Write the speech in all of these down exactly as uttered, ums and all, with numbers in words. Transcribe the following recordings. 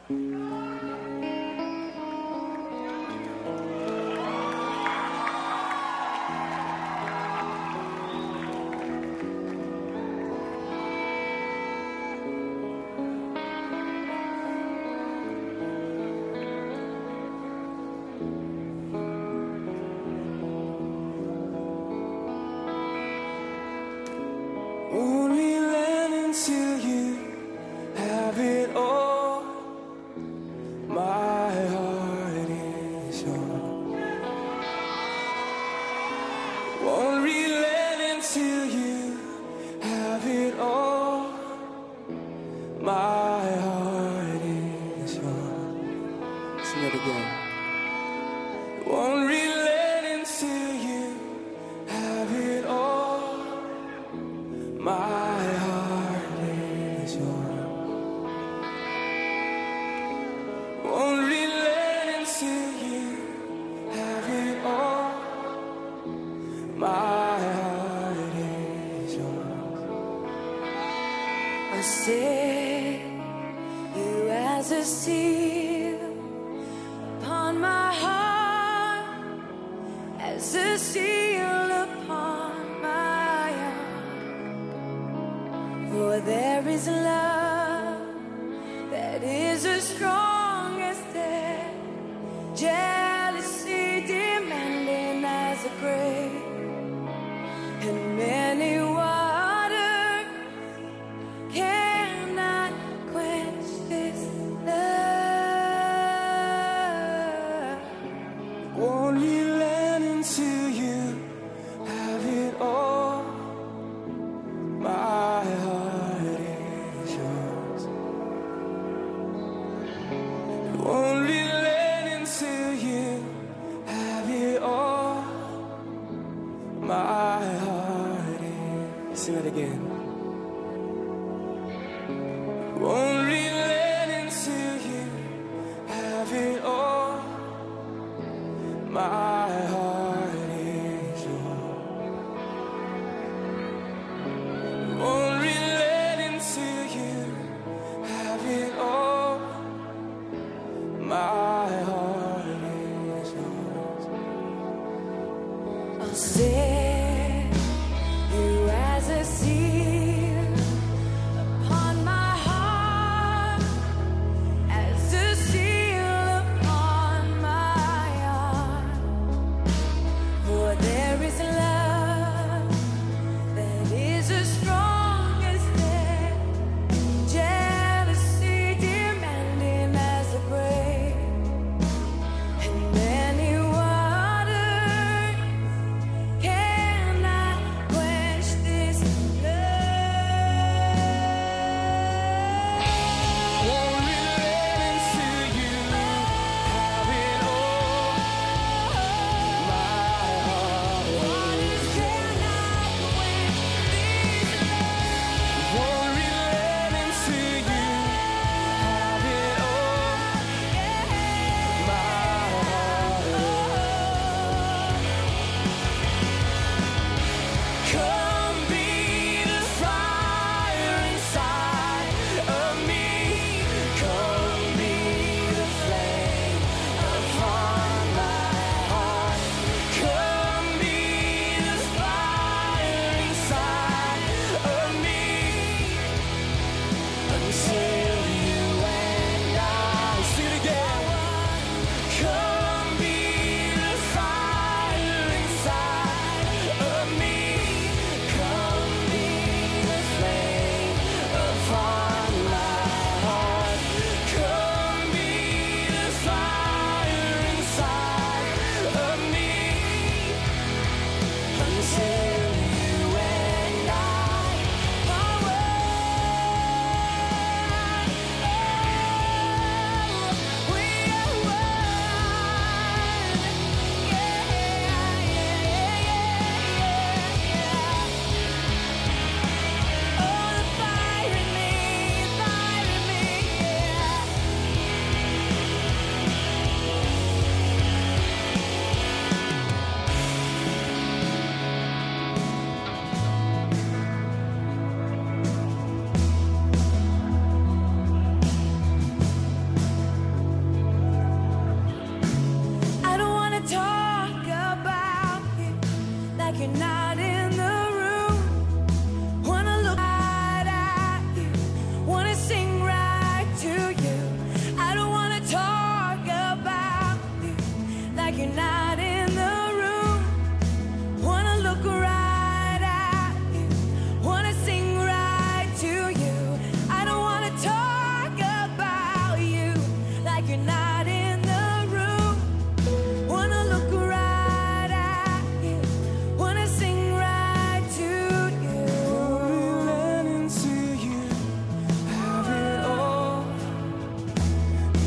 Only land until you have it all. My heart is yours. Won't relent until you have it all. My heart is yours. Sing it again. Won't relent until you have it all. My heart is yours. Won't relent until you have it all. My heart is yours. I set you as a seal upon my heart, as a seal upon my heart. For there is love that is as strong as death, jealousy demanding as a grave, and many waters cannot quench this love. Won't relent until you have it all. My heart is yours. Won't relent until you have it all. My heart is. Sing it again. Won't relent until you have it all. My heart is yours. Won't relent until you have it all. My heart is yours. I'll set you as a seal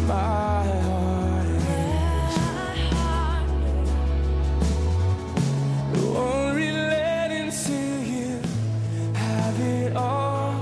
My heart won't relent until you have it all.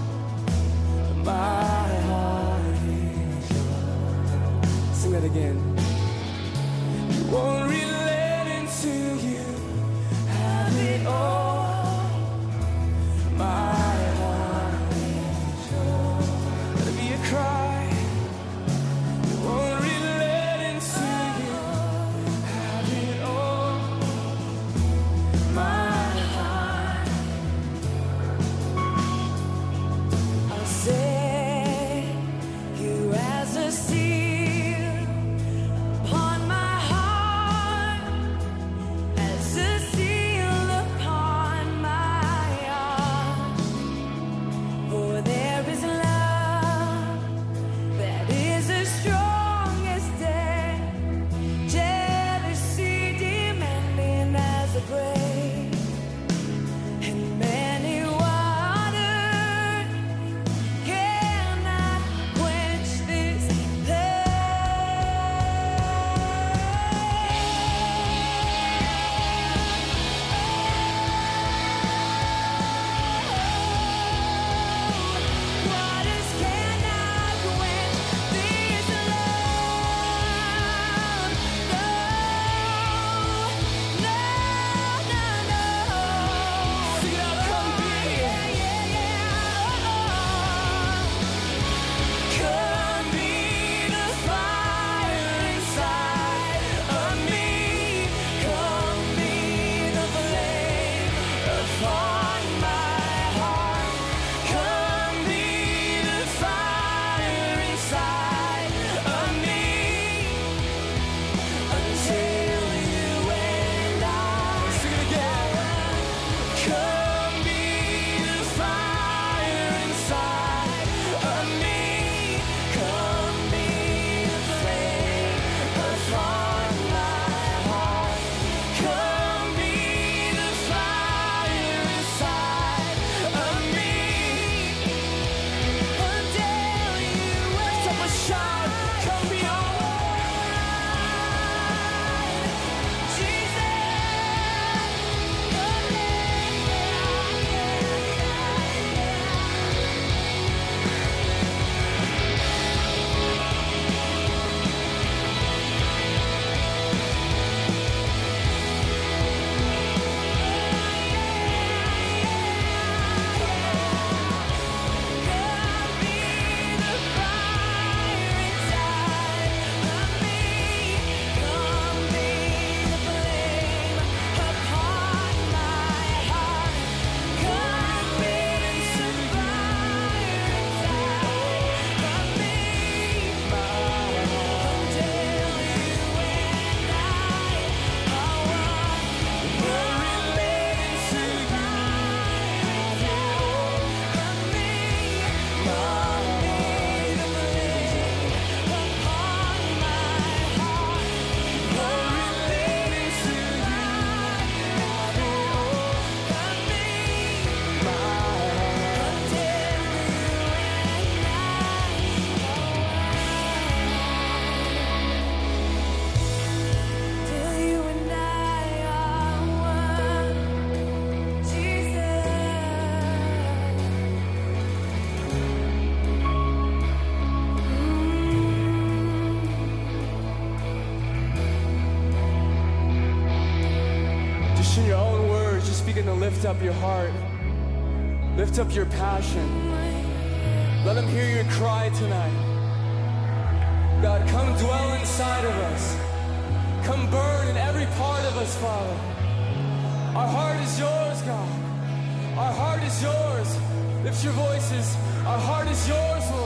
My heart is yours. Sing that again. You won't relent until you have it all. My heart is yours. Let it be a cry. You won't relent until you have it all. My heart. I'll set you as a seal upon my heart, as a seal upon my heart. For there is love that is as strong as death, jealousy demanding as a grave, and many waters cannot quench this love. Waters cannot quench this love. No, no, no, no. Sing it out, come be. Yeah, yeah, yeah. Come be the fire inside of me. Come be the flame upon my heart. Come be the fire inside of me. Until you and I sing it again. Come be the fire inside of me. Come be the flame upon my heart. Come be the fire inside of me. Until you Lift up a shout. Come be all. Till you and I are one, Jesus. Just in your own words, just begin to lift up your heart. Lift up your passion. Let him hear your cry tonight. God, come dwell inside of us. Come burn in every part of us, Father. Our heart is yours, God. Our heart is yours. Lift your voices. Our heart is yours, Lord.